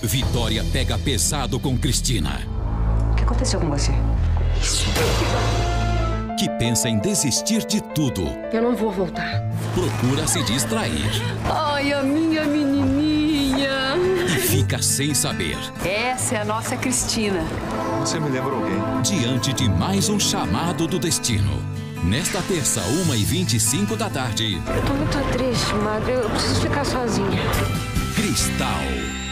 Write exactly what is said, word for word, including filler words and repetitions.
Vitória pega pesado com Cristina, O que aconteceu com você? que pensa em desistir de tudo. Eu não vou voltar. Procura se distrair Ai, a minha menininha. e fica sem saber. Essa é a nossa Cristina. Você me lembra alguém? Diante de mais um chamado do destino. Nesta terça, uma e vinte e cinco da tarde, Eu tô muito triste, madre. Eu preciso ficar sozinha. Cristal.